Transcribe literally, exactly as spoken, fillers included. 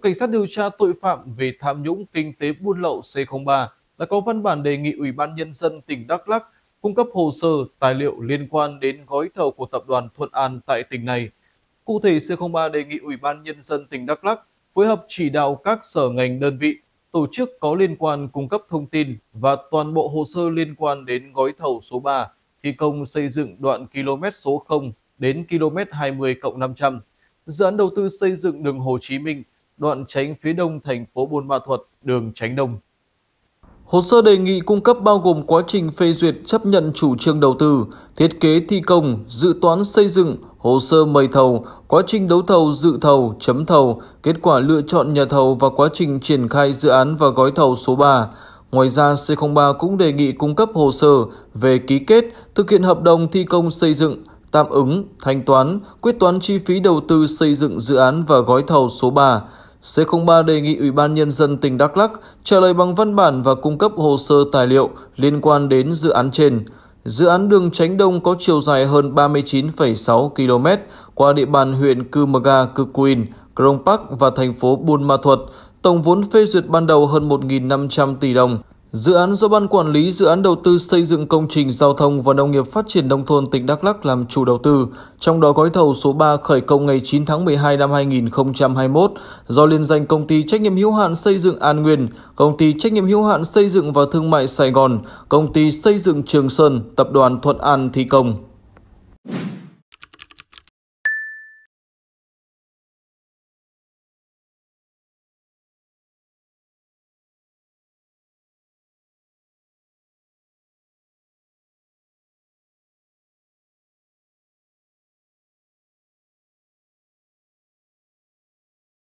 Cảnh sát điều tra tội phạm về tham nhũng kinh tế buôn lậu C không ba đã có văn bản đề nghị Ủy ban Nhân dân tỉnh Đắk Lắk cung cấp hồ sơ, tài liệu liên quan đến gói thầu của tập đoàn Thuận An tại tỉnh này. Cụ thể, C không ba đề nghị Ủy ban Nhân dân tỉnh Đắk Lắk phối hợp chỉ đạo các sở ngành đơn vị, tổ chức có liên quan cung cấp thông tin và toàn bộ hồ sơ liên quan đến gói thầu số ba thi công xây dựng đoạn km số không đến km hai mươi cộng năm trăm, dự án đầu tư xây dựng đường Hồ Chí Minh, đoạn tránh phía đông thành phố Buôn Ma Thuột, đường Tránh Đông. Hồ sơ đề nghị cung cấp bao gồm quá trình phê duyệt chấp nhận chủ trương đầu tư, thiết kế thi công, dự toán xây dựng, hồ sơ mời thầu, quá trình đấu thầu dự thầu, chấm thầu, kết quả lựa chọn nhà thầu và quá trình triển khai dự án và gói thầu số ba. Ngoài ra, C không ba cũng đề nghị cung cấp hồ sơ về ký kết, thực hiện hợp đồng thi công xây dựng, tạm ứng, thanh toán, quyết toán chi phí đầu tư xây dựng dự án và gói thầu số ba. C không ba đề nghị Ủy ban Nhân dân tỉnh Đắk Lắk trả lời bằng văn bản và cung cấp hồ sơ tài liệu liên quan đến dự án trên. Dự án đường Tránh Đông có chiều dài hơn ba mươi chín phẩy sáu ki lô mét qua địa bàn huyện Cư Mờ Ga, Cư Quyên, Crong Park và thành phố Buôn Ma Thuột. Tổng vốn phê duyệt ban đầu hơn một nghìn năm trăm tỷ đồng. Dự án do Ban Quản lý Dự án Đầu tư Xây dựng Công trình Giao thông và Nông nghiệp Phát triển Nông thôn tỉnh Đắk Lắk làm chủ đầu tư, trong đó gói thầu số ba khởi công ngày chín tháng mười hai năm hai nghìn không trăm hai mươi mốt do liên danh Công ty Trách nhiệm hữu hạn Xây dựng An Nguyên, Công ty Trách nhiệm hữu hạn Xây dựng và Thương mại Sài Gòn, Công ty Xây dựng Trường Sơn, Tập đoàn Thuận An thi công.